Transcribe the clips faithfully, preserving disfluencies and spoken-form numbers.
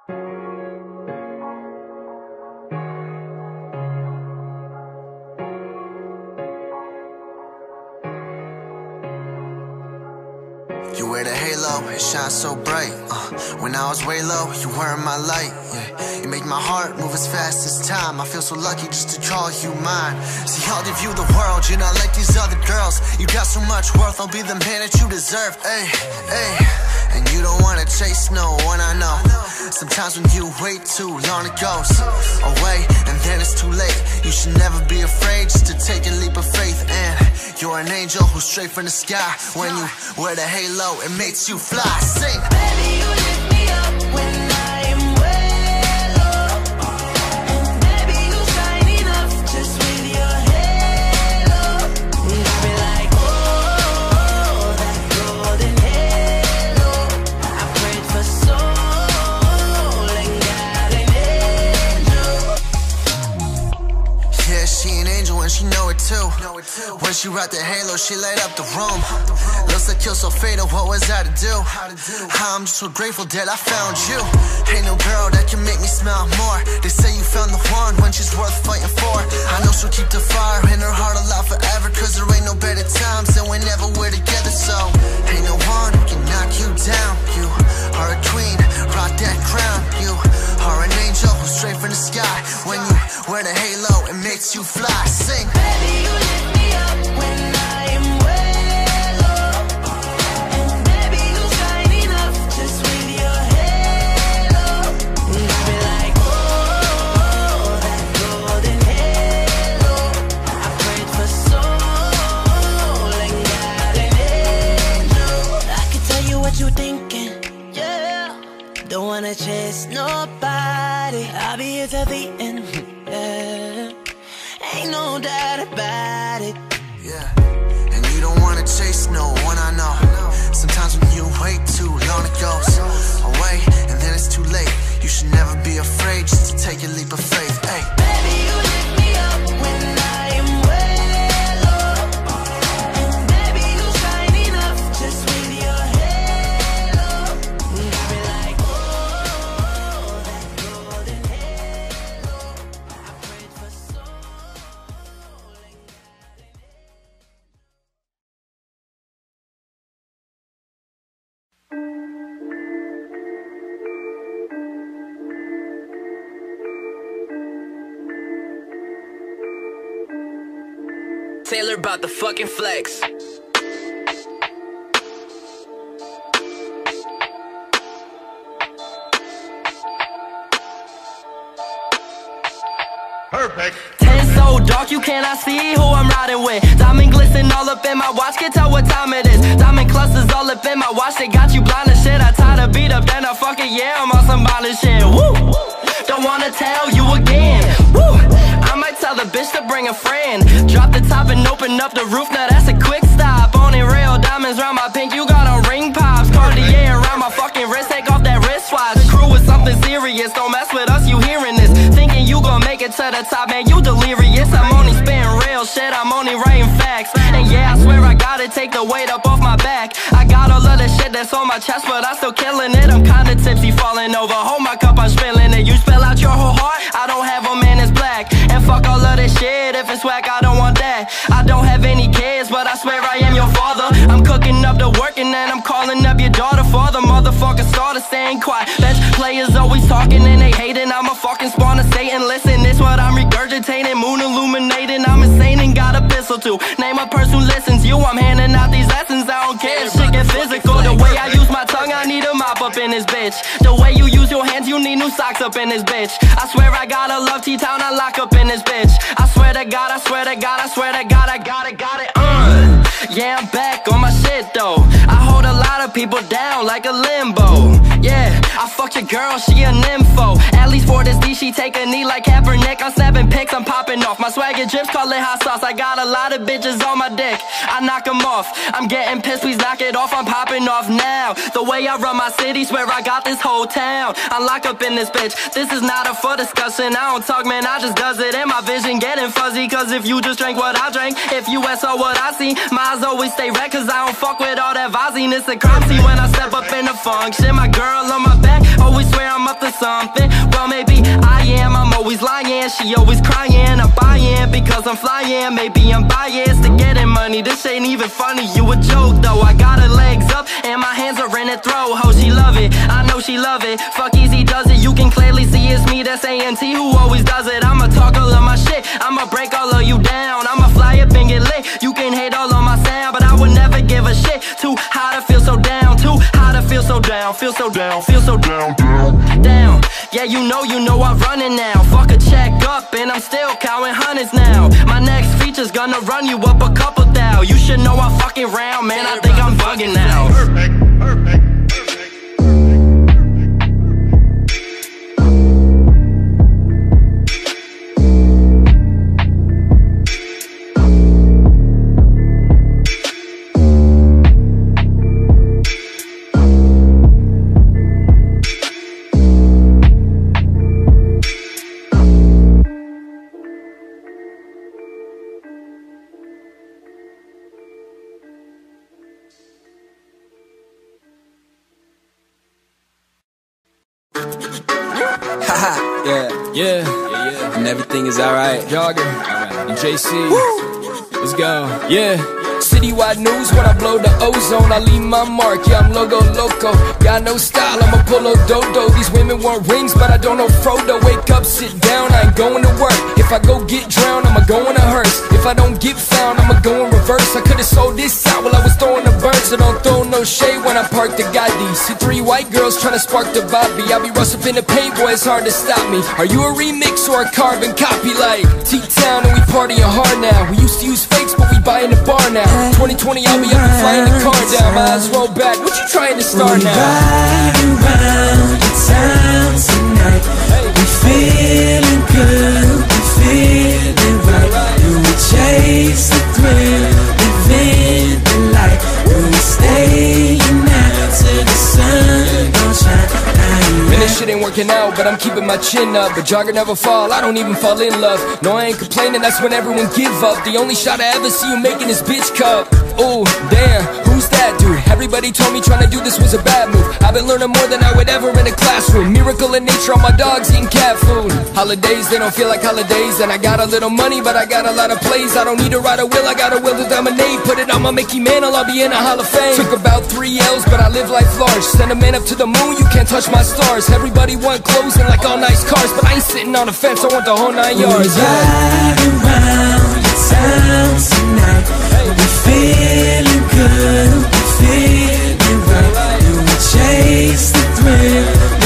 You wear the halo, it shines so bright. uh, When I was way low, you were in my light. Yeah. You make my heart move as fast as time. I feel so lucky just to call you mine. See, I'll give you the world, you're not like these other girls. You got so much worth, I'll be the man that you deserve. Ay, ay. And you don't wanna chase no one, I know. Sometimes when you wait too long, it goes away, and then it's too late. You should never be afraid just to take a leap of faith. And you're an angel who's straight from the sky. When you wear the halo, it makes you fly. Sing. Baby, you lift me up when I am way low. And baby, you shine enough just with your halo. And I be like, oh, that golden halo. I prayed for soul and got an angel. Yeah, she an angel and she know it too. When she rocked the halo, she light up the room. Looks like you're so fatal, what was I to do? I'm just so grateful that I found you. Ain't no girl that can make me smile more. They say you found the one when she's worth fighting for. I know she'll keep the fire in her heart alive forever, cause there ain't no better times than whenever we're together. So ain't no one who can knock you down. You are a queen, rock that crown. You are an angel who's straight from the sky. When you wear the halo, it makes you fly. Sing. Baby, you lift me up when I am way low. And baby, you shine enough just with your halo. And I be like, oh, that golden halo. I prayed for soul and got an angel. I can tell you what you thinking, yeah. Don't wanna chase nobody. I'll be here till the end, yeah. Ain't no doubt about it. Yeah, and you don't wanna chase no one, I know. Sometimes when you wait too long, it goes away, and then it's too late. You should never be afraid just to take a leap of faith. Hey. Baby, you lift me up when I am way low. And baby, you shine enough just with your halo. And I be like, oh, that golden halo. I prayed for soul. Taylor about the fucking flex. Perfect. Ten so dark you cannot see who I'm riding with. Diamond glisten all up in my watch, can't tell what time it is. Diamond clusters all up in my watch, they got you blind as shit. I tied a beat up, then I fuck it, yeah, I'm on some violent shit. Woo! Don't wanna tell you again. Woo! I might tell the bitch to bring a friend. Drop the top and open up the roof, now that's a quick stop. Only real diamonds round my pink, you got on ring pops. Cartier around my fucking wrist, take off that wristwatch. Crew is something serious, don't mess with us, you hearing this. Thinking you gon' make it to the top, man, you delirious. I'm only spitting real shit, I'm only writing facts. And yeah, I swear I gotta take the weight up off my back. I got all of the shit that's on my chest, but I'm still killing it. I'm kinda tipsy, falling over, hold my cup, I'm spilling it. You spill out your whole heart, I don't have a man, it's black. And fuck all of this shit, if it's whack, I don't want that. I don't have any kids, but I swear I am your father. I'm cooking up the work and then I'm calling up your daughter. For the motherfucker starter staying quiet. Bench players always talking and they hating. I'm a fucking spawn of Satan. Listen, this what I'm regurgitating. Moon illuminating, I'm insane and got a pistol too. Name a person who listens, you, I'm handing out these lessons. I don't care if shit get physical. The way I use my tongue, I need a mop up in this bitch. The way you use your hands, you need new socks up in this bitch. I swear I gotta love T-Town, I lock up in this bitch. I swear to God, I swear to God, I swear to God, I got it, got it, uh. Yeah, I'm back on my shit though. I hold a lot of people down like a limbo. Yeah, I fucked your girl, she a nympho. At least for this D, she take a knee like Kaepernick. I'm snapping pics, I'm popping off. My swagger drips, call it hot sauce. I got a lot of bitches on my dick, I knock them off. I'm getting pissed, please knock it off. I'm popping off now. The way I run my city, swear I got this whole town. I lock up in this bitch, this is not a for discussion. I don't talk, man, I just does it. And my vision getting fuzzy, cause if you just drink what I drank, if you saw what I see, my eyes always stay red, cause I don't fuck with all that Vaseline. It's a crime scene when I step up in the function. My girl on my back, always swear I'm up to something. Well, maybe I am, I'm always lying. She always crying, I'm buying because I'm flying. Maybe I'm biased to getting money, this ain't even funny. You a joke though, I got her legs up and my hands are in her throat. Ho, she love it, I know she love it. Fuck easy does it, you can clearly see it's me, that's A N T who always does it. I'ma talk all of my shit, I'ma break all of you down. I'ma fly up and get lit, you can hate all on my sound, but I would never give a shit. Too high to feel so down, too high to feel so down. Feel so down, feel so down, down, down. Yeah, you know, you know I'm running now. Fuck a check up and I'm still counting hundreds now. My next feature's gonna run you up a couple thou. You should know I'm fucking round, man, I think I'm bugging now. Perfect, perfect. Yeah, yeah, yeah, yeah, and everything is alright. Jogger, alright, and J C, woo! Let's go, yeah. Citywide news when I blow the ozone, I leave my mark, yeah, I'm logo loco. Got no style, I'm a polo dodo. These women want rings, but I don't know Frodo. Wake up, sit down, I ain't going to work. If I go get drowned, I'ma go in a hearse. If I don't get found, I'ma go in reverse. I could've sold this out while I was throwing the birds. So don't throw no shade when I park the Gotti. See three white girls tryna spark the Bobby. I be rushed up in the paint, boy, it's hard to stop me. Are you a remix or a carbon copy? Like T-Town and we partying hard now. We used to use fakes, but we buy in the bar now. twenty twenty, I'll be up and flying the car down. My eyes roll back, what you trying to start now? We ride around the town tonight. We feeling good, we feeling right. Do we chase the thrill, live the light? Will we stay out till the sun don't shine? Man, this shit ain't working out, but I'm keeping my chin up. But jogger never fall, I don't even fall in love. No, I ain't complaining, that's when everyone give up. The only shot I ever see you making is bitch cup. Ooh, damn, who's that dude? Everybody told me trying to do this was a bad move. I've been learning more than I would ever in a classroom. Miracle in nature, all my dogs eating cat food. Holidays, they don't feel like holidays. And I got a little money, but I got a lot of plays. I don't need to ride a wheel, I got a will to dominate. Put it on my Mickey Mantle, I'll be in a Hall of Fame. Took about three L's, but I live life large. Send a man up to the moon, you can't touch my stars. Everybody want clothes and like all nice cars, but I ain't sitting on a fence, I want the whole nine yards. We ride around the town tonight. We feeling good, we feeling right. Do we chase the thrill,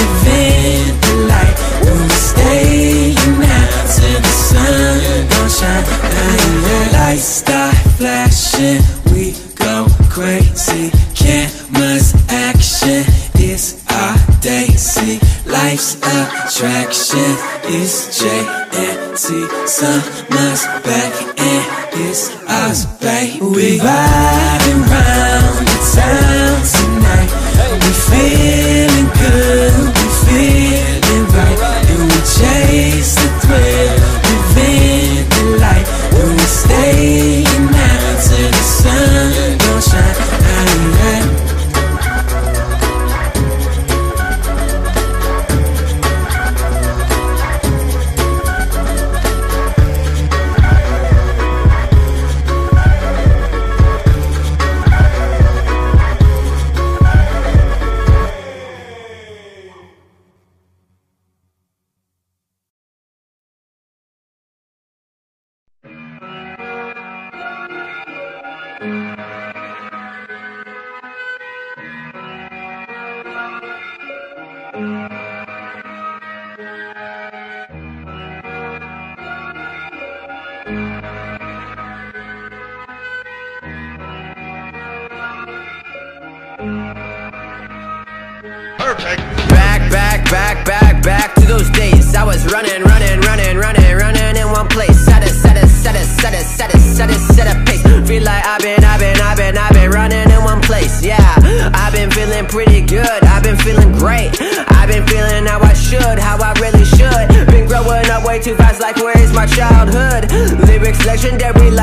live the light? Will we stay out till the sun don't shine? Now lights start flashing, we go crazy. Cameras action, it's our day. See, life's attraction, it's J and T. Summer's back and it's us, baby. We riding around the town tonight. We feeling good, we feeling right. Do we chase the thrill, live the light? Do we stay out till the sun don't shine? Back, back, back, back, back to those days. I was running, running, running, running, running in one place. Set a, set a, set a, set a, set a, set a, set a pace. Feel like I've been, I've been, I've been, I've been running in one place. Yeah, I've been feeling pretty good. I've been feeling great. I've been feeling how I should, how I really should. Been growing up way too fast, like where is my childhood? Lyrics legendary, like I am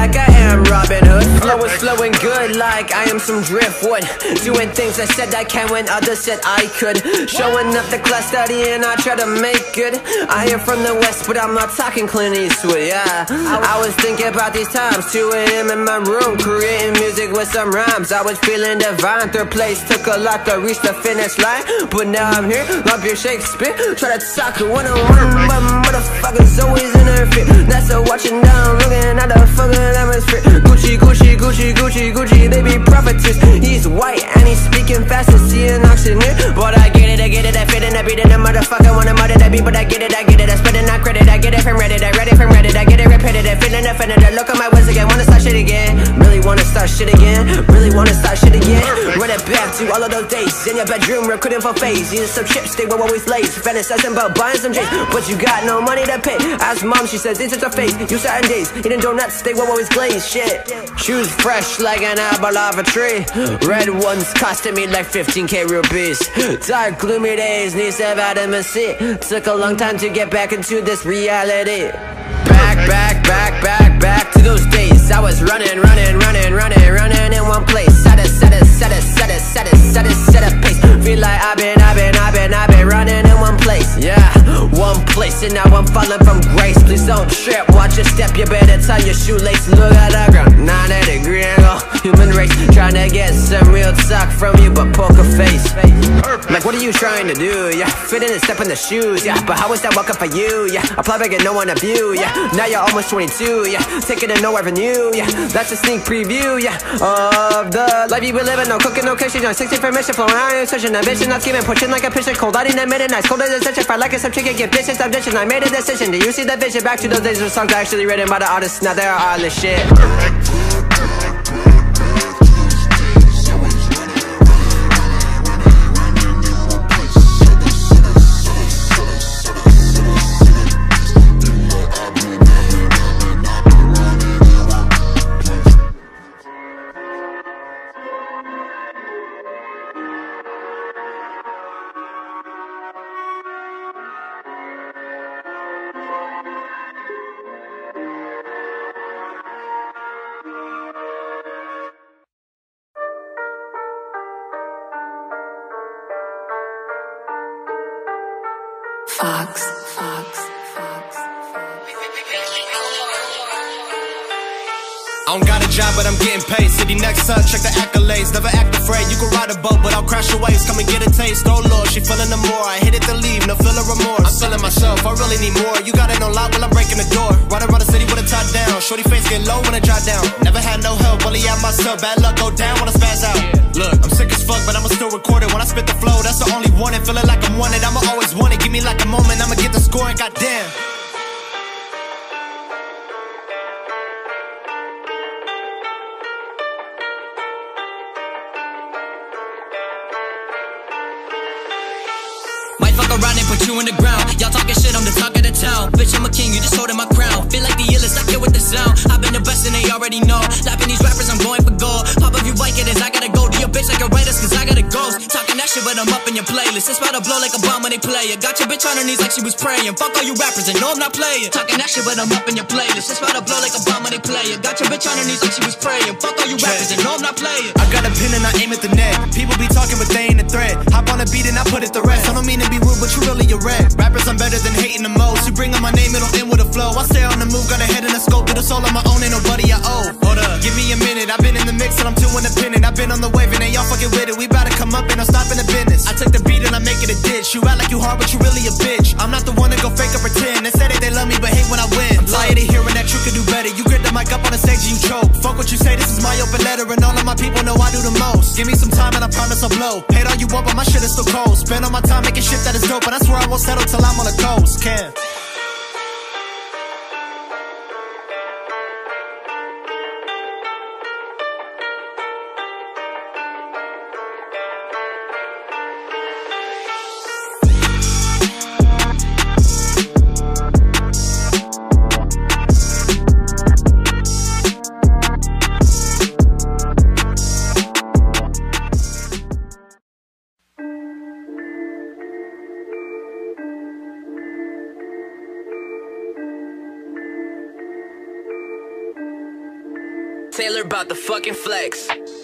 am Robin Hood. Flow is flowing good like I am some driftwood. Doing things I said I can when others said I could. Showing up the class studying, I try to make good. I am from the West, but I'm not talking Clint Eastwood, yeah. I was thinking about these times, two A M in my room, creating music with some rhymes. I was feeling divine, third place took a lot to reach the finish line. But now I'm here, love your Shakespeare. Try to talk one-on-one, but motherfuckers always in their feet. That's a watching down, looking at the fucking atmosphere. Gucci, Gucci, Gucci, Gucci, Gucci, they be prophetess. He's white and he's speaking fast as he an auctioneer. But I get it, I get it, I fit in, I beat in, a motherfucker wanna murder that beat. But I get it, I get it, I spit it, not credit. I get it from Reddit, I read it from Reddit. I get it repetitive, feeling offended. I look at my words again, wanna start shit again. Really wanna start shit again, really wanna start shit again. Run it back to all of those days in your bedroom, recruiting for face. Eating some chips, they were always late. Fantasizing about buying some J's, but you got no money to pay. Ask mom, she says this is her face. You certain days, eating donuts, they were always glazed. Shit, shoes fresh like an apple off a tree. Red ones costing me like fifteen K rupees. Dark gloomy days, need some vitamin C. Took a long time to get back into this reality. Back, back, back, back, back to those days. I was running, running, running, running, running in one place. Set a, set a, set a, set a, set a, set a, set a pace. Feel like I've been, I've been, I've been, I've been running in one place. Yeah, one place and now I'm falling from grace. Please don't trip, watch your step, you better tie your shoelace. Look at the ground, ninety degree angle. Human race, trying to get some real talk from you, but poker face. Like what are you trying to do? Yeah, fit in and step in the shoes. Yeah, but how is that welcome for you? Yeah, apply back and no one of you. Yeah, now you're almost twenty-two. Yeah, taking it nowhere new. Yeah, that's a sneak preview. Yeah, of the life you be living. No cooking, no kitchen. On sixty for mission, flowing around, switching ambition, not scheming, pushing like a pitcher. Cold out in the midnight, cold as a stitch. If I like it, some chicken, give dishes, I'm dishing. I made a decision. Do you see the vision? Back to those days where songs actually written by the artists. Now they're all this shit. Fox, Fox, Fox, I don't got a job, but I'm getting paid. City next son, check the accolades. Never act afraid. You can ride a boat, but I'll crash your waves. Come and get a taste. Oh Lord, she feeling the more. I hit it to leave, no feeling remorse. I'm feeling myself, I really need more. You got it on lock while I'm breaking the door. Ride around the city with a top down. Shorty face get low when I drop down. Never had no help, only out myself. Bad luck go down when I spaz out. Look, I'm sick as fuck, but I'ma still record it. When I spit the flow, that's the only one. And feeling like I'm wanted, I'ma always want it. Give me like a moment, I'ma get the score and goddamn. Around and put you in the ground. Y'all talking shit, I'm the talk of the town. Bitch, I'm a king, you just holding my crown. Feel like the illest, I kill with the sound. I've been the best and they already know. Lapping these rappers, I'm going for gold. Pop up, you like it is, I gotta go. Do your bitch like a writer, cause I got a ghost. Talking that shit, but I'm up in your playlist. It's about to blow like a bomb when they play it. Got your bitch on her knees like she was praying. Fuck all you rappers and no, I'm not playing. Talking that shit, but I'm up in your playlist. It's about to blow like a bomb when they play it. Got your bitch on her knees like she was praying. Fuck all you rappers and no, I'm not playing. I got a pin and I aim at the neck. People be talking, but they ain't a threat. Hop on a beat and I put it to rest. I don't mean to be rude, but you really a red. Rappers, I'm better than hating the most. You bring up my name, it'll end with a flow. I stay on the move, got a head and a scope. Do the soul on my own, ain't nobody I owe. Hold up, give me a minute. I've been in the mix and I'm too independent. I've been on the wave and they all fucking with it. We bout to come up and I'm stopping the business. I take the beat and I make it a ditch. You act like you hard, but you really a bitch. I'm not the one to go fake or pretend. They say that they love me, but hate when I win. I'm tired of hearing that you can do better. You grip the mic up on the stage and you choke. Fuck what you say, this is my open letter. And all of my people know I do the most. Give me some time and I promise I'll blow. Hate all you want, but my shit is still cold. Spend all my time making shit that is dope, but I swear I won't settle till I'm on the coast. Can Taylor about the fucking flex.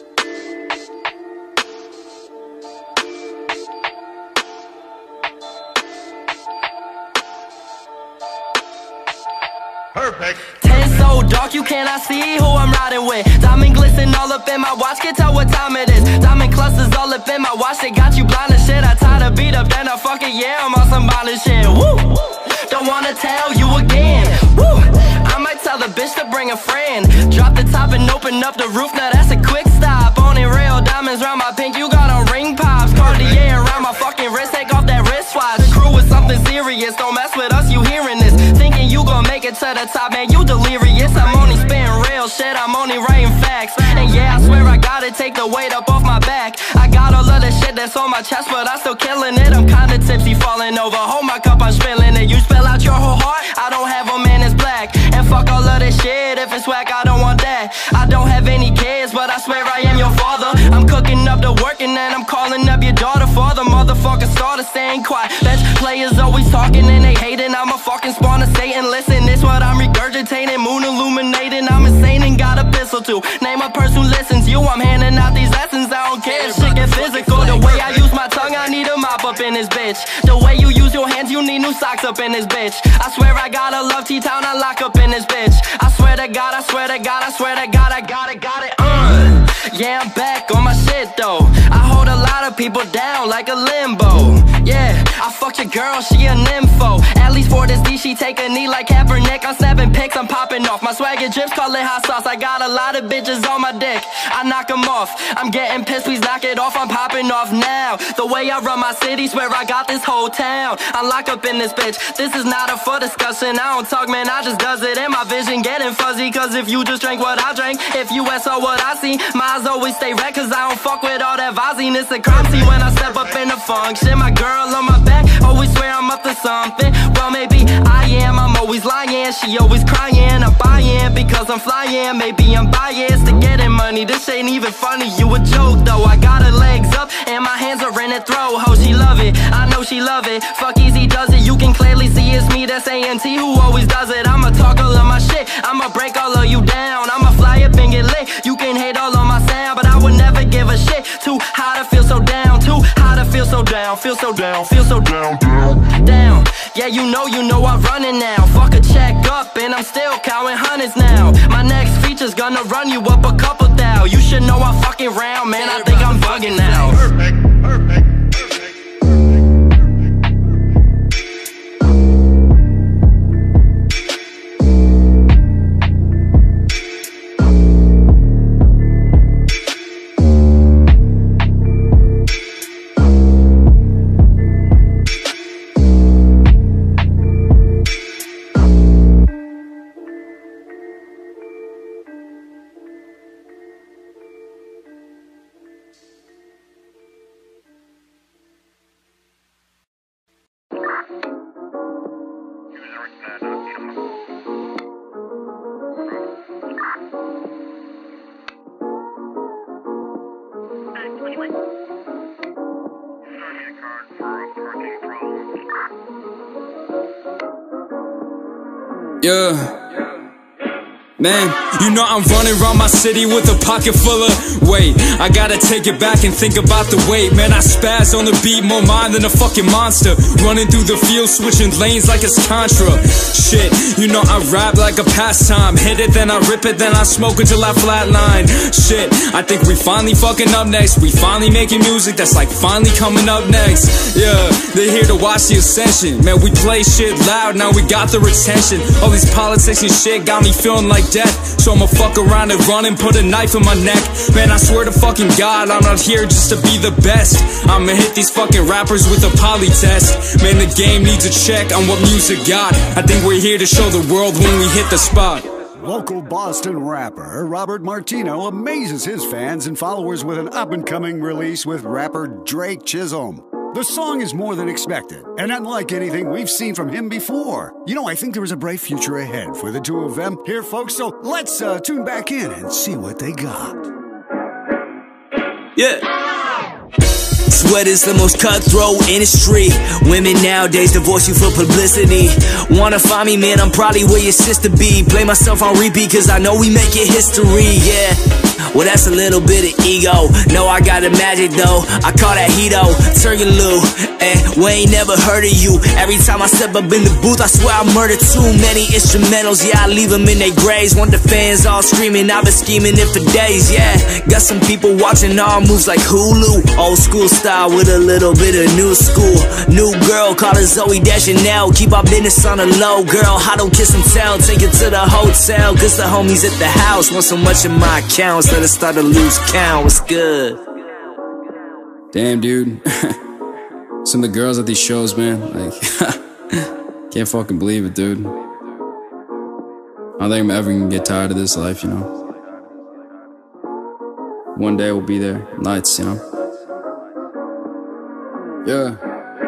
Perfect. Ten so dark you cannot see who I'm riding with. Diamond glisten all up in my watch, can't tell what time it is. Diamond clusters all up in my watch, they got you blind as shit. I tied a beat up, then I fucking yeah, I'm on some violent shit. Woo! Don't wanna tell you again. Woo! I might tell the bitch to bring a friend. Drop the top and open up the roof, now that's a quick stop. Only real diamonds round my pink, you got on ring pops. Cartier around my fucking wrist, take off that wristwatch. The crew is something serious, don't mess with us, you hearing this. Thinking you gon' make it to the top, man, you delirious. I'm only spitting real shit, I'm only writing facts. And yeah, I swear I gotta take the weight up off my back. I got all of the shit that's on my chest, but I'm still killing it. I'm kinda tipsy, falling over, hold my cup, I'm spilling it. You spill out your whole heart, I don't have a man, it's black. And fuck all of this shit, if it's whack, I don't want that. I don't have any kids, but I swear I am your father. I'm cooking up the work and then I'm calling up your daughter for the motherfucking starter, staying quiet. Bench players always talking and they hating, I'm a fucking spawn of Satan. Listen, this what I'm regurgitating, moon illuminating. I'm insane and got a pistol too. Name a person who listens, you, I'm handing out these lessons. I don't care if shit get physical. The way I use my tongue, I need a mop up in this bitch. The way you use your hands, you need new socks up in this bitch. I swear I gotta love T-Town, I lock up in this bitch. I swear to God, I swear to God, I swear to God, I got it, got it, uh. Yeah, I'm back on my shit though. I hold a lot of people down like a limbo. Yeah, I fucked your girl, she a nympho. At least for this D, she take a knee like Kaepernick. I'm snapping pics, I'm popping off. My swagger drips, call it hot sauce. I got a lot of bitches on my dick, I knock them off. I'm getting pissed, please knock it off. I'm popping off now. The way I run my city, swear I got this whole town. I lock up in this bitch, this is not a for discussion. I don't talk, man, I just does it. And my vision getting fuzzy, cause if you just drank what I drank, if you saw what I see, my eyes always stay red, cause I don't fuck with all that Vazine. It's a crime scene when I step up in the function. My girl on my back, always swear I'm up to something. Well, maybe I am, I'm always lying. She always crying, I'm buying because I'm flying. Maybe I'm biased to getting money, this ain't even funny. You a joke though, I got her legs up and my hands are in her throat. Ho, she love it, I know she love it. Fuck easy does it, you can clearly see it's me, that's A N T who always does it. I'ma talk all of my shit, I'ma break all of you down. I'ma fly up and get lit, you can hate all on my sound, but I would never give a shit. Too high to feel so down, too high to feel so down. Feel so down, feel so down, down, down. Yeah, you know, you know I'm running now. Fuck a check up and I'm still counting hundreds now. My next feature's gonna run you up a couple thou. You should know I'm fucking round, man, I think I'm bugging now. Perfect. Perfect. Yeah. Man, you know I'm running around my city with a pocket full of weight. I gotta take it back and think about the weight. Man, I spaz on the beat, more mind than a fucking monster. Running through the field, switching lanes like it's Contra. Shit, you know I rap like a pastime. Hit it, then I rip it, then I smoke until I flatline. Shit, I think we finally fucking up next. We finally making music that's like finally coming up next. Yeah, they're here to watch the ascension. Man, we play shit loud, now we got the retention. All these politics and shit got me feeling like death. So I'ma fuck around and run and put a knife in my neck. Man, I swear to fucking God, I'm not here just to be the best. I'ma hit these fucking rappers with a poly test. Man, the game needs a check on what music got. I think we're here to show the world when we hit the spot. Local Boston rapper Robert Martino amazes his fans and followers with an up-and-coming release with rapper Drake Chisholm. The song is more than expected, and unlike anything we've seen from him before. You know, I think there is a bright future ahead for the two of them here, folks, so let's uh, tune back in and see what they got. Yeah. sweat is the most cutthroat industry. Women nowadays divorce you for publicity. Wanna find me, man, I'm probably where your sister be. Play myself on repeat cause I know we make it history, yeah. Well, that's a little bit of ego. No, I got the magic though. I call that Hito, Turgaloo. And we ain't never heard of you. Every time I step up in the booth, I swear I murder too many instrumentals. Yeah, I leave them in their graves. Want the fans all screaming, I've been scheming it for days, yeah. Got some people watching all moves like Hulu. Old school style with a little bit of new school. New girl, call her Zoe Deschanel. Keep our business on the low, girl. I don't kiss and tell. Take it to the hotel, cause the homies at the house want so much in my accounts. Let us start to lose count. What's good? Damn, dude. Some of the girls at these shows, man, like, can't fucking believe it, dude. I don't think I'm ever gonna get tired of this life, you know. One day we'll be there, nights, you know. Yeah.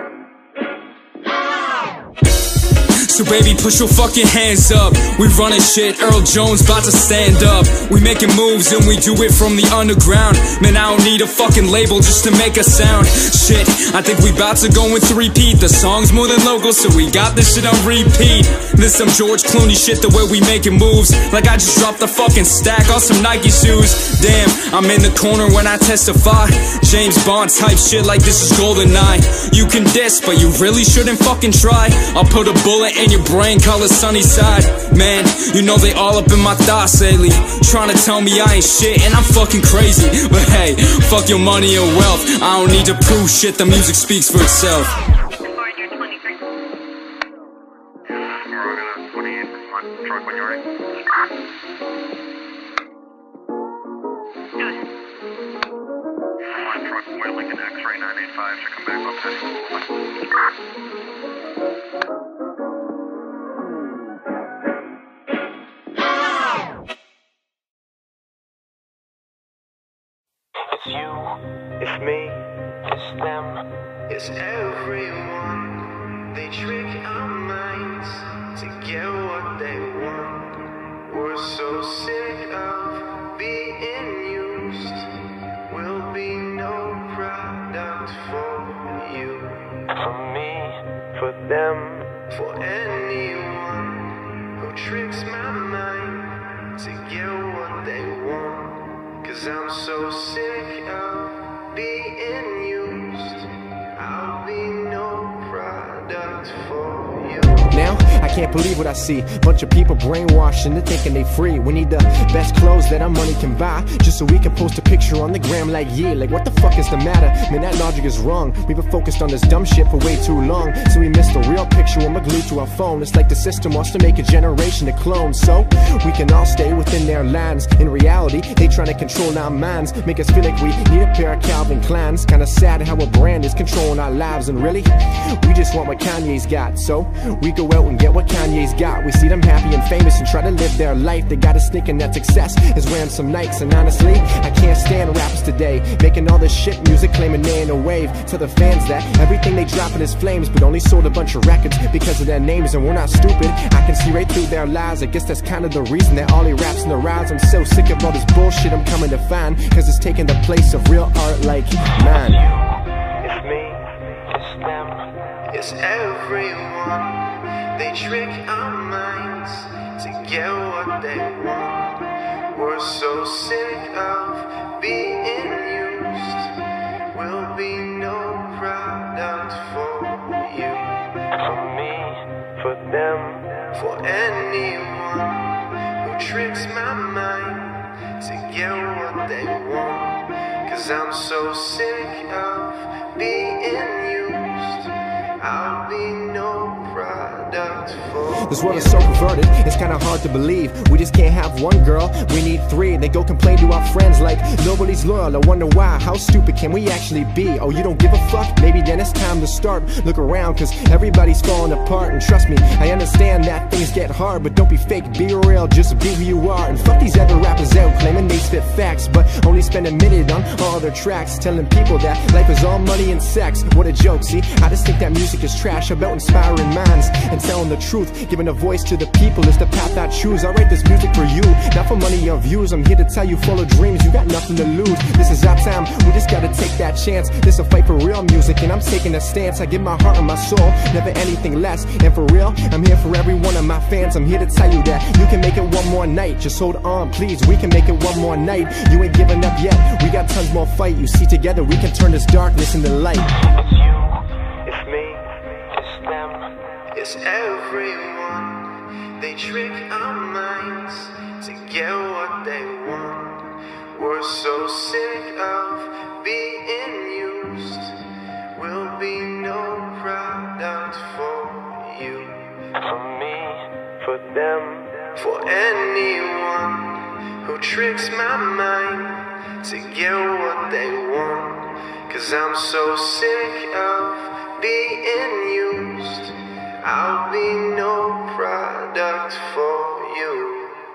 So baby, push your fucking hands up. We running shit, Earl Jones about to stand up. We making moves and we do it from the underground. Man, I don't need a fucking label just to make a sound. Shit, I think we about to go in three-peat. The song's more than local, so we got this shit on repeat. This some George Clooney shit, the way we making moves. Like I just dropped the fucking stack on some Nike shoes. Damn, I'm in the corner when I testify. James Bond type shit like this is GoldenEye. You can diss, but you really shouldn't fucking try. I'll put a bullet in your brain, call it sunny side. Man, you know they all up in my thoughts lately. Trying to tell me I ain't shit and I'm fucking crazy. But hey, fuck your money and wealth. I don't need to prove shit, the music speaks for itself. It's you, it's me, it's them, it's everyone. They trick our minds to get what they want. We're so sick of being used. We'll be no product for you. For me, for them, for anyone who tricks my mind to get what they want. Cause I'm so sick of being used. I'll be no product for you. Now, I can't believe what I see. Bunch of people brainwashed into thinking they free. We need the best clothes that our money can buy, just so we can post a picture on the gram like, yeah, like what the fuck is the matter? Man, that logic is wrong. We've been focused on this dumb shit for way too long, so we missed the real picture when we're glued to our phone. It's like the system wants to make a generation to clone, so we can all stay within their lines. In reality, they trying to control our minds, make us feel like we need a pair of Calvin Kleins. Kinda sad how a brand is controlling our lives, and really, we just want what Kanye's got. So we go out and get what Kanye's got. We see them happy and famous and try to live their life. They got us thinking that success is wearing some Nikes. And honestly, I can't stand rappers today, making all this shit music, claiming they ain't a wave. Tell the fans that everything they dropping is flames, but only sold a bunch of records because of their names. And we're not stupid, I can see right through their lies. I guess that's kind of the reason that all he raps in the rise. I'm so sick of all this bullshit I'm coming to find, cause it's taking the place of real art like mine. It's me, it's them, it's everyone. They trick our minds to get what they want. We're so sick of being used. We'll be no product for you. For me, for them, for anyone who tricks my mind to get what they want. Cause I'm so sick of being used. I'll be no product for this world is so perverted, it's kinda hard to believe. We just can't have one girl, we need three. They go complain to our friends like nobody's loyal. I wonder why, how stupid can we actually be? Oh, you don't give a fuck? Maybe then it's time to start. Look around, cause everybody's falling apart. And trust me, I understand that things get hard, but don't be fake, be real, just be who you are. And fuck these other rappers out claiming they spit facts, but only spend a minute on all their tracks, telling people that life is all money and sex. What a joke, see? I just think that music is trash, about inspiring minds and telling the truth. Giving a voice to the people is the path I choose. I write this music for you, not for money or views. I'm here to tell you, full of dreams, you got nothing to lose. This is our time, we just gotta take that chance. This a fight for real music, and I'm taking a stance. I give my heart and my soul, never anything less. And for real, I'm here for every one of my fans. I'm here to tell you that you can make it one more night. Just hold on, please, we can make it one more night. You ain't giving up yet, we got tons more fight. You see, together we can turn this darkness into light. It's you, it's me, it's them, it's everyone. They trick our minds to get what they want. We're so sick of being used. We'll be no product for you, for me, for them, for anyone who tricks my mind to get what they want. Cause I'm so sick of being used. I'll be no product for you.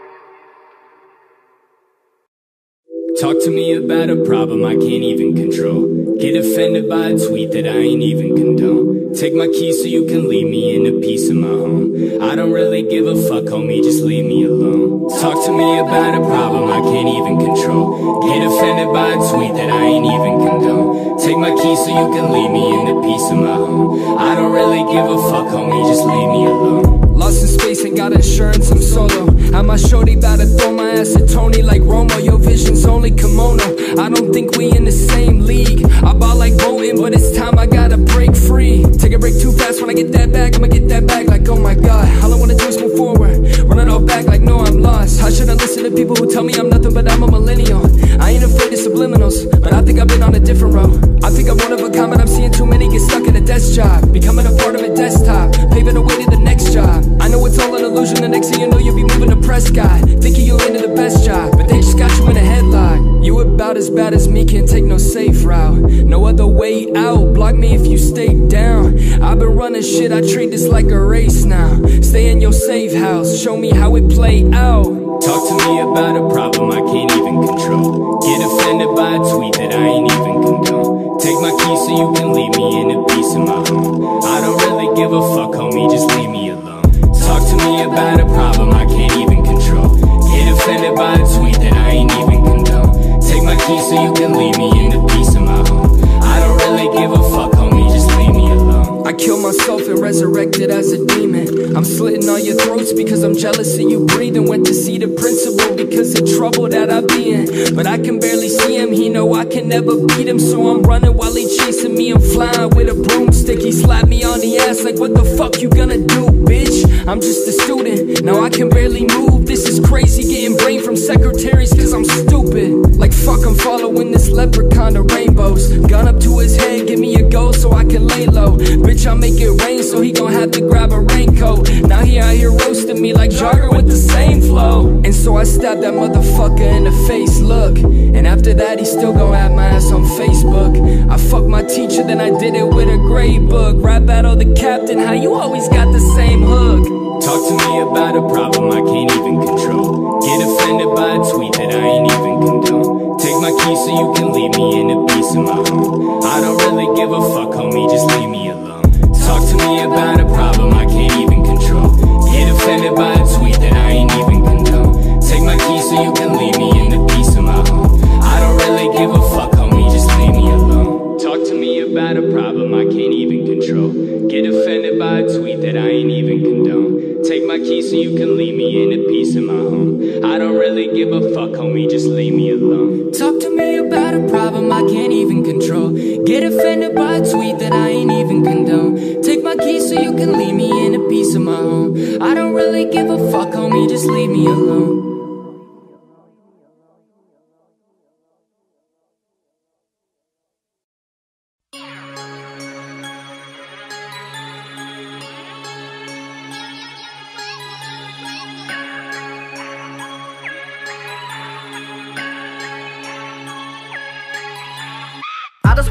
Talk to me about a problem I can't even control. Get offended by a tweet that I ain't even condone. Take my keys so you can leave me in a piece of my home. I don't really give a fuck, homie, just leave me alone. Talk to me about a problem I can't even control. Get offended by a tweet that I ain't even condone. Take my keys so you can leave me in a piece of my home. I don't really give a fuck, homie, just leave me alone. Lost in space, ain't got insurance, I'm solo. I'm my shorty, bout to throw my ass at Tony like Romo. Your vision's only kimono. I don't think we in the same league. I ball like Bolton, but it's time I gotta break free. Take a break too fast, when I get that back, I'ma get that back like oh my god. All I wanna do is move forward, run it all back like no, I'm lost. I shouldn't listen to people who tell me I'm nothing, but I'm a millennial. I ain't afraid of subliminals, but I think I've been on a different road. I think I'm one of a kind, but I'm seeing too many get stuck in a desk job, becoming a part of a desktop, paving the way to the next job. I know it's all an illusion, the next thing you know you'll be moving to Prescott, thinking you'll land in the best job, but they just got you in a headlock. You about as bad as me, can't take no safe route, no other way out, block me if you stay down. I've been running shit, I treat this like a race now. Stay in your safe house, show me how it play out. Talk to me about a problem I can't even control. Get offended by a tweet that I ain't even condone. Take my keys so you can leave me in a piece of my home. I don't really give a fuck, homie, just leave me alone. Talk to me about a problem I can't even control. Get offended by a tweet that I ain't even condone. Take my keys so you can leave me in a piece of my home. I don't really give a fuck, homie, just leave me alone. I killed myself and resurrected as a demon. I'm slitting all your throats because I'm jealous of you breathing. Went to see the principal because of trouble that I be in, but I can barely see him, he know I can never beat him. So I'm running while he chasing me, I'm flying with a broomstick. He slapped me on the ass like what the fuck you gonna do, bitch? I'm just a student, now I can barely move. This is crazy, getting brain from secretaries cause I'm stupid. Like fuck, I'm following this leprechaun to rainbows. Gun up to his head, give me a go so I can lay low. Bitch, I make it rain so he gon' have to grab a raincoat. Now he out here roasting me like Jogger with the same flow. And so I stabbed that motherfucker in the face, look. And after that he still gon' have my ass on Facebook. I fucked my teacher, then I did it with a grade book. Rap battle the captain, how you always got the same hook. Talk to me about a problem I can't even control. Get offended by a tweet that I ain't even condone. Take my keys so you can leave me in a piece of my home. I don't really give a fuck, homie, just leave me alone. Talk to me about a problem I can't even control. Get offended by a tweet that I ain't even condone. Take my keys so you can leave me in a piece of my home. I don't really give a fuck, homie, just leave me alone. Talk to me about a problem I can't even control. Get offended by a tweet that I ain't even condone. Take my keys so you can leave me in a piece of my home. I don't really give a fuck, homie, just leave me alone. Talk to me about a problem I can't even control. Get offended by a tweet that I ain't even condone. Take my keys so you can leave me in a piece of my home. I don't really give a fuck, homie, just leave me alone.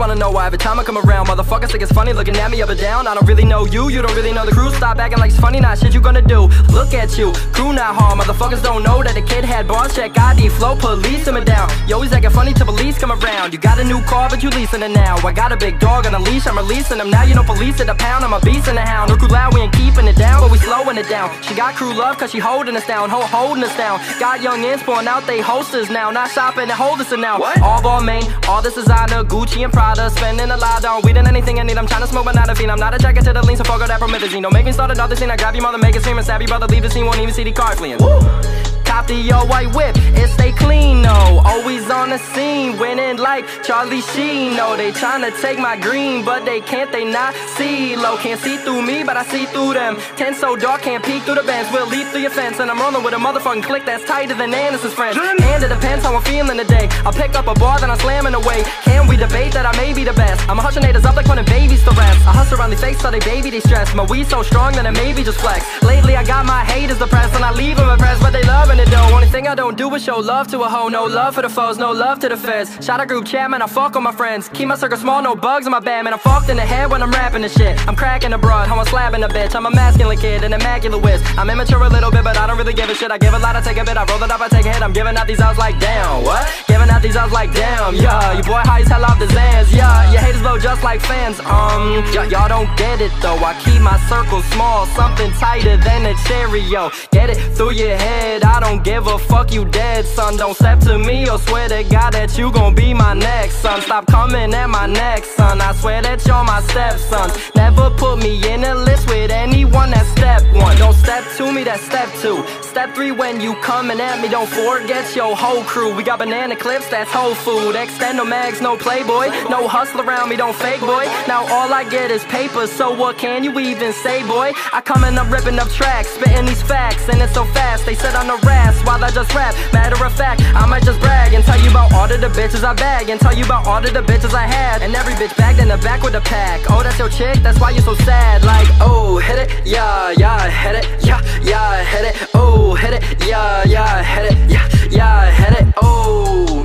wanna know why every time I come around, motherfuckers think it's funny looking at me up and down. I don't really know you, you don't really know the crew. Stop acting like it's funny, nah, shit you gonna do. Look at you, crew not hard. Motherfuckers don't know that the kid had bars. Check I D, flow, police him down. You always acting funny till police come around. You got a new car, but you leasing it now. I got a big dog on a leash, I'm releasing him now. You know police at the pound, I'm a beast in the hound. No crew loud, we ain't keeping it down, but we slowing it down. She got crew love cause she holding us down, ho holding us down. Got young ins pouring out they hosters now. Not shopping and holding us now. What? All ball main, all this designer, Gucci and Prada. Spending a lot on weed and anything I need. I'm trying to smoke but not a fiend. I'm not a jacket to the lean, so fuck all that promethazine. Don't make me start another scene. I grab your mother, make it scream and stab your brother. Leave the scene, won't even see the car fleeing. Woo! Cop the old white whip, it stay clean, no. Always on the scene, winning like Charlie Sheen. No, they tryna take my green, but they can't, they not see. Low can't see through me, but I see through them. Ten so dark, can't peek through the bends. We'll leap through your fence, and I'm rolling with a motherfucking click that's tighter than Anderson's friends. And it depends how I'm feeling today. I'll pick up a bar, then I'm slamming away. Can we debate that I may be the best? I'm a hushing haters up like putting babies to rest. I hustle around these fakes so they baby they stress. My weed so strong that it maybe just flex. Lately I got my haters depressed, and I leave them impressed, but they loving it though. Only thing I don't do is show love to a hoe. No love for the foes, no love to the feds. Shout out group chat, man, I fuck on my friends. Keep my circle small, no bugs in my band, man. I'm fucked in the head when I'm rapping this shit. I'm cracking a broad, how I'm slapping a bitch. I'm a masculine kid, an immaculate whiz. I'm immature a little bit, but I don't really give a shit. I give a lot, I take a bit, I roll it up, I take a hit. I'm giving out these outs like damn, what? Giving out these outs like damn, yeah. Your boy high as hell off the Zans, yeah. Your haters blow just like fans, um y'all don't get it though. I keep my circle small, something tighter than a Cheerio. Get it through your head, I don't give a fuck, you dead, son. Don't step to me or swear to God that you gon' be my next son. Stop coming at my neck, son. I swear that you're my stepsons. Never put me in a list with anyone that's step one. Don't step to me, that's step two. Step three, when you coming at me, don't forget your whole crew. We got banana clips, that's whole food. Extend no mags, no playboy. No hustle around me, don't fake boy. Now all I get is paper, so what can you even say, boy? I coming up ripping up tracks, spitting these facts, and it's so fast. They sit on the rats while I just rap. Matter of fact, I might just brag and tell you about all of the bitches I bag, and tell you about all of the bitches I had, and every bitch bagged in the back with a pack. Oh, that's your chick, that's why you're so sad. Like, oh, hit it, yeah, yeah, hit it, yeah, yeah, hit it, oh, hit it, yeah, yeah, hit it, yeah, yeah, hit it, oh.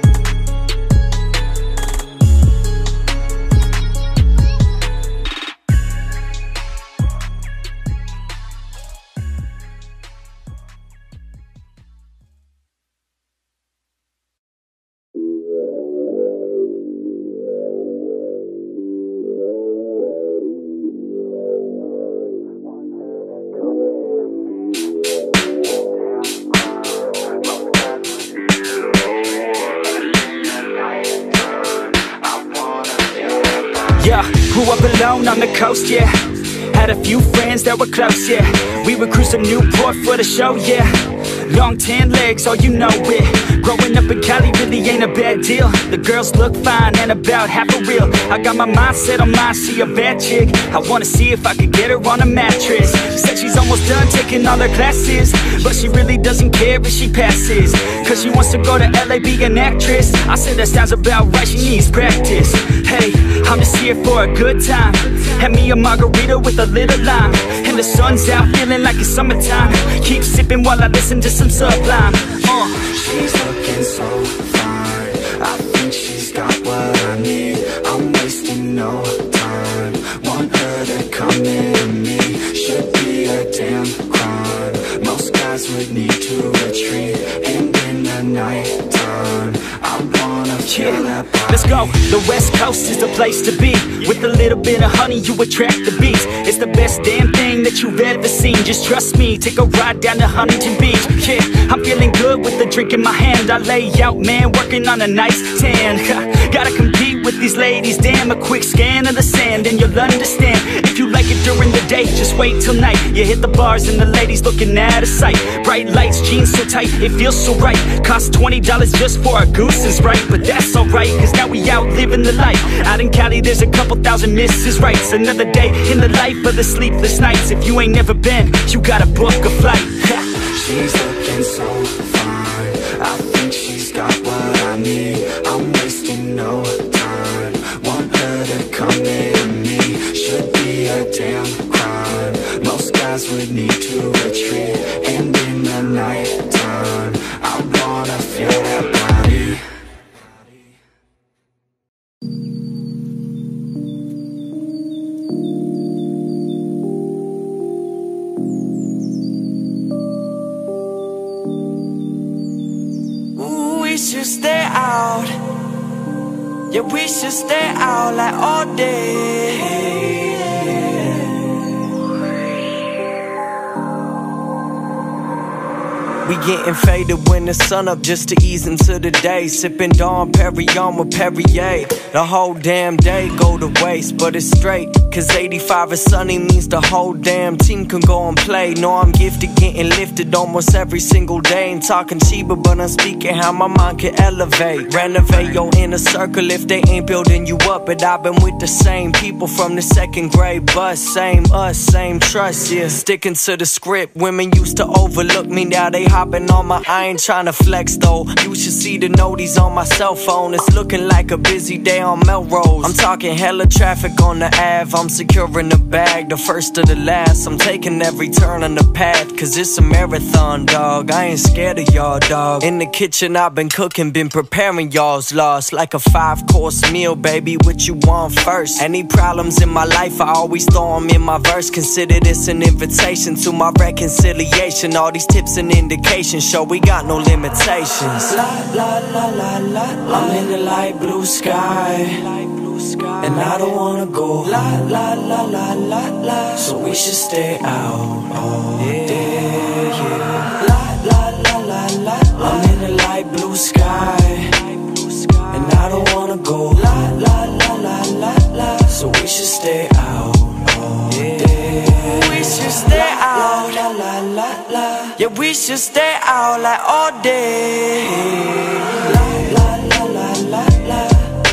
Yeah, grew up alone on the coast, yeah. Had a few friends that were close, yeah. We would cruise to Newport for the show, yeah. Long tan legs, oh you know it. Growing up in Cali really ain't a bad deal. The girls look fine and about half a real. I got my mindset on mine, see a bad chick. I wanna see if I could get her on a mattress. Said she's almost done taking all her classes, but she really doesn't care if she passes, cause she wants to go to L A, be an actress. I said that sounds about right, she needs practice. Hey, I'm just here for a good time. Had me a margarita with a little lime, and the sun's out feeling like it's summertime. Keep sipping while I listen to some Sublime. uh. She's looking so fine, I think she's got what I need. I'm wasting no time, want her to come into me. Should be a damn crime, most guys would need to retreat. And in the night time, I wanna feel Yeah. that body. Let's go, the West Coast is the place to be. With a little bit of honey you attract the bees. It's the best damn thing that you've ever seen. Just trust me, take a ride down to Huntington Beach. Yeah, I'm feeling good with the drink in my hand. I lay out, man, working on a nice tan. Gotta compete with these ladies, damn. A quick scan of the sand and you'll understand. If you like it during the day, just wait till night. You hit the bars and the ladies looking out of sight. Bright lights, jeans so tight, it feels so right. Cost twenty dollars just for a goose and Sprite, but that's alright, cause now we out living the life. Out in Cali there's a couple thousand Missus Rights. Another day in the life of the sleepless nights. If you ain't never been, you gotta book a flight. She's looking so fine, I think she's got what I need. I'm wasting no time, want her to come into me. Should be a damn crime, most guys would need to retreat. And in the night time, I wanna feel that body. we should stay out. Yeah, we should stay out like all day. We getting faded when the sun up just to ease into the day. Sipping Dawn Perignon with Perrier. The whole damn day go to waste, but it's straight. Cause eighty-five is sunny means the whole damn team can go and play. Know I'm gifted, getting lifted almost every single day. Ain't talking cheaper, but I'm speaking how my mind can elevate. Renovate your inner circle if they ain't building you up. But I've been with the same people from the second grade bus. Same us, same trust, yeah. Sticking to the script. Women used to overlook me, now they hopping on my, I ain't tryna flex though. You should see the noties on my cell phone. It's looking like a busy day on Melrose. I'm talking hella traffic on the Ave. I'm securing the bag, the first to the last. I'm taking every turn on the path, cause it's a marathon, dog. I ain't scared of y'all, dog. In the kitchen I've been cooking, been preparing y'all's loss. Like a five course meal, baby, what you want first? Any problems in my life, I always throw them in my verse. Consider this an invitation to my reconciliation. All these tips and indications show we got no limitations. La la la la la, I'm in the light blue sky, and I don't wanna go. La la la la la la, so we should stay out all day. Yeah. La la la la la, I'm in the light blue sky, and I don't wanna go. La la la la la la, so we should stay out all day. We should stay out. La la la la, yeah, we should stay out like all day. La la la la la la.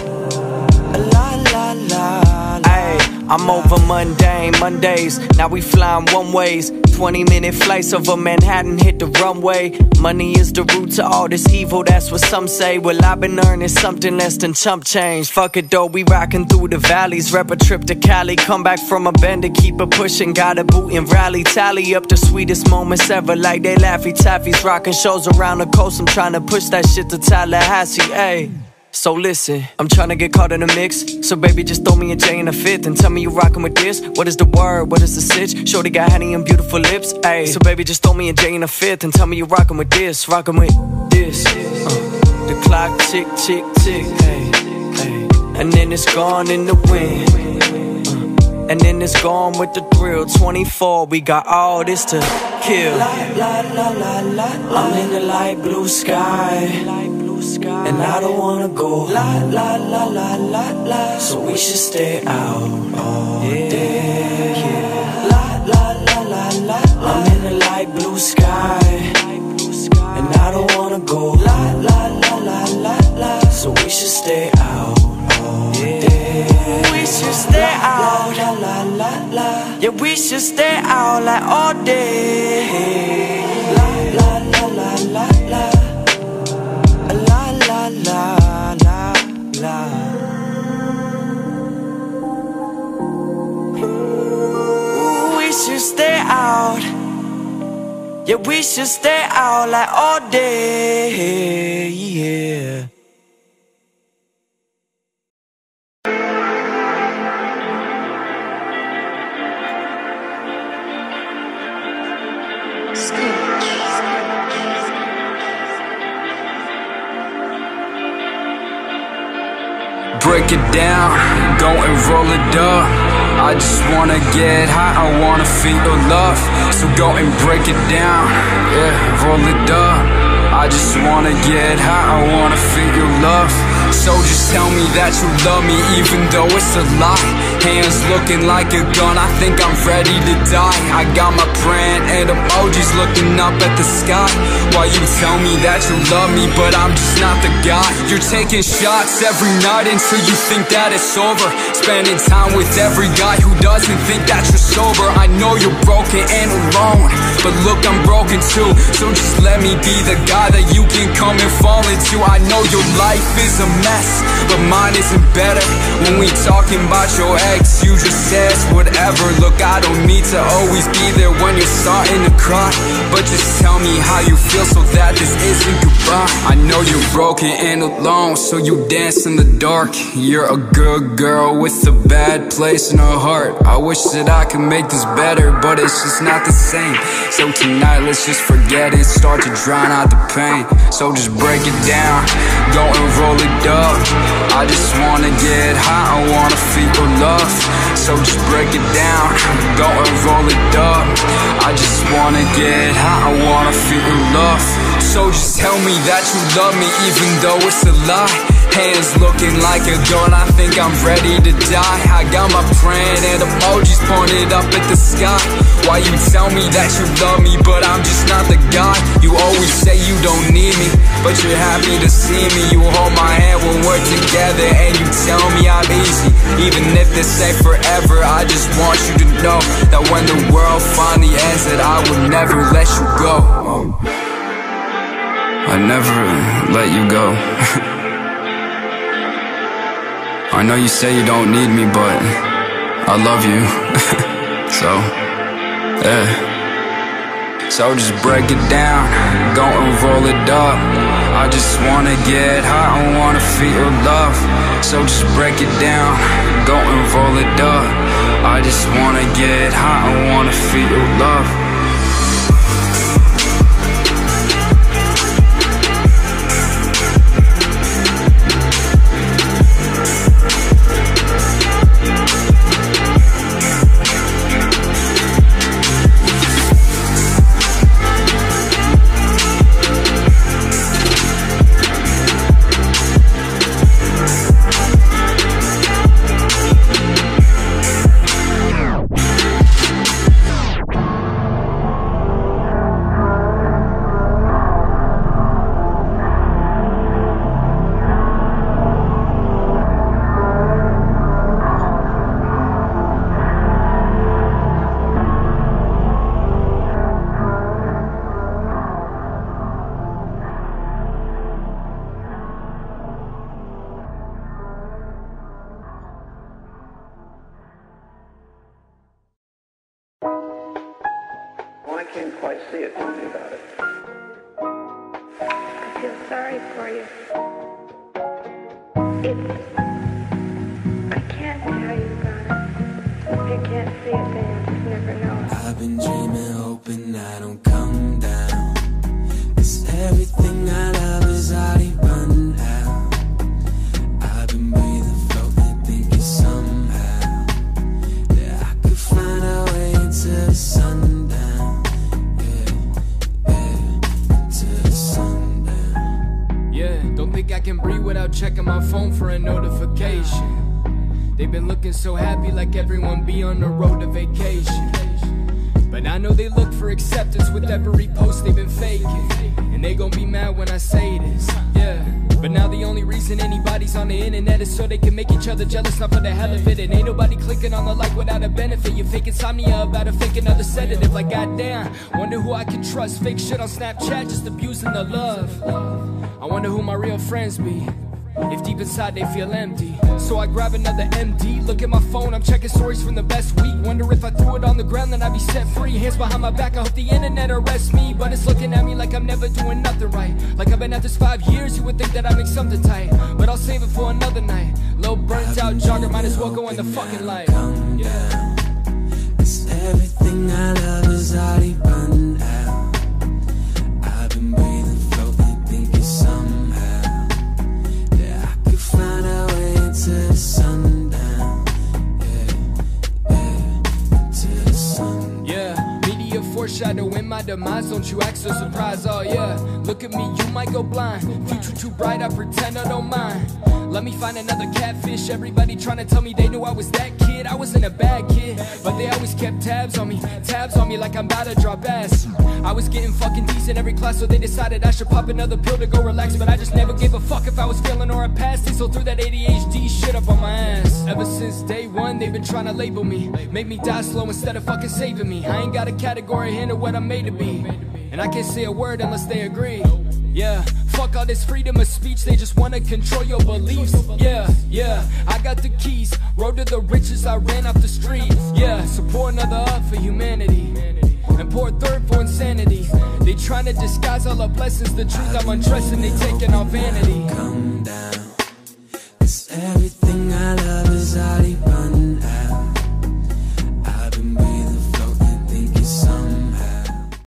I'm over mundane Mondays, now we flying one ways. Twenty minute flights over Manhattan, hit the runway. Money is the root to all this evil, that's what some say. Well, I've been earning something less than chump change. Fuck it though, we rockin' through the valleys. Rep a trip to Cali, come back from a bend to keep it pushing. Got a boot and rally, tally up the sweetest moments ever. Like they Laffy Taffies, rockin' shows around the coast. I'm trying to push that shit to Tallahassee, ayy. So listen, I'm tryna get caught in the mix. So baby, just throw me a J in a fifth and tell me you rockin' with this. What is the word? What is the sitch? Shorty got honey and beautiful lips, ayy. So baby, just throw me a J in a fifth and tell me you rockin' with this. Rockin' with this. uh, The clock tick, tick, tick, ayy, ayy. And then it's gone in the wind, uh, and then it's gone with the thrill. Twenty-four, we got all this to kill. La la la la la, I'm in the light blue sky, and I don't wanna go. La la la la la la, so we should stay out all day. Yeah. La la la la la, I'm in the light blue sky, and I don't wanna go. La la la la la la, so we should stay out all day. We should stay out. La la la la, yeah, we should stay out like all day. La la la la la la. La la la la la. Ooh, we should stay out. Yeah, we should stay out like all day. Yeah. Break it down, go and roll it up. I just wanna get high, I wanna feel love. So go and break it down, yeah, roll it up. I just wanna get high, I wanna feel your love. So just tell me that you love me even though it's a lie. Hands looking like a gun, I think I'm ready to die. I got my brand and emojis looking up at the sky. While you tell me that you love me, but I'm just not the guy. You're taking shots every night until you think that it's over. Spending time with every guy who doesn't think that you're sober. I know you're broken and alone, but look, I'm broken too. So just let me be the guy that you can come and fall into. I know your life is a mess, but mine isn't better. When we talking about your ex, you just says whatever. Look, I don't need to always be there when you're starting to cry, but just tell me how you feel so that this isn't goodbye. by. I know you're broken and alone, so you dance in the dark. You're a good girl with a bad place in her heart. I wish that I could make this better, but it's just not the same. So tonight let's just forget it, start to drown out the pain. So just break it down, go and roll it up. I just wanna get high, I wanna feel your love. So just break it down, go and roll it up. I just wanna get high, I wanna feel your love. So just tell me that you love me even though it's a lie. Hands looking like a gun, I think I'm ready to die. I got my praying and emojis pointed up at the sky. Why you tell me that you love me, but I'm just not the guy? You always say you don't need me, but you're happy to see me. You hold my hand when we're together and you tell me I'm easy. Even if this ain't forever, I just want you to know that when the world finally ends, that I would never let you go. I never let you go. I know you say you don't need me, but I love you. So, yeah. So just break it down, go and roll it up. I just wanna get high, I wanna feel your love. So just break it down, go and roll it up. I just wanna get high, I wanna feel your love. I can't quite see it. Tell me about it. I feel sorry for you. It's... I can't tell you about it. If you can't see it, then you'll just never know. I've been dreaming, hoping I don't come down. 'Cause everything I love is already run out. I've been breathing, floating, thinking somehow that I could find a way into the sundown. Don't think I can breathe without checking my phone for a notification. They've been looking so happy like everyone be on the road to vacation. But I know they look for acceptance with every post they've been faking. And they gon' be mad when I say this, yeah. But now the only reason anybody's on the internet is so they can make each other jealous, not for the hell of it. And ain't nobody clicking on the like without a benefit. You fake insomnia about a fake another sedative. Like goddamn, wonder who I can trust. Fake shit on Snapchat, just abusing the love. I wonder who my real friends be, if deep inside they feel empty. So I grab another M D, look at my phone, I'm checking stories from the best week. Wonder if I threw it on the ground then I'd be set free. Hands behind my back, I hope the internet arrests me. But it's looking at me like I'm never doing nothing right. Like I've been at this five years, you would think that I make something tight. But I'll save it for another night. Low burnt out jogger, might as well go in the fucking light. Yeah. 'Cause everything I love is already run out. I've been breathing, floating, thinking somehow that I could find a way into the sundown. Yeah, yeah, into the sun. Yeah, media foreshadowing my demise. Don't you act so surprised, oh yeah. Look at me, you might go blind. Future too bright, I pretend I don't mind. Let me find another catfish. Everybody trying to tell me they knew I was that kid. I wasn't a bad kid, but they always kept tabs on me. Tabs on me like I'm about to drop ass. I was getting fucking decent every class, so they decided I should pop another pill to go relax. But I just never gave a fuck if I was failing or I passed it. So threw that A D H D shit up on my ass. Ever since day one, they've been trying to label me, make me die slow instead of fucking saving me. I ain't got a category, handle what I'm made to be, and I can't say a word unless they agree. Yeah, fuck all this freedom of speech, they just wanna control your beliefs. Yeah, yeah, I got the keys, road to the riches, I ran off the street. Yeah, so pour another up for humanity. and pour third for insanity. They trying to disguise all our blessings. The truth I'm untrusting, they taking our vanity. Come down.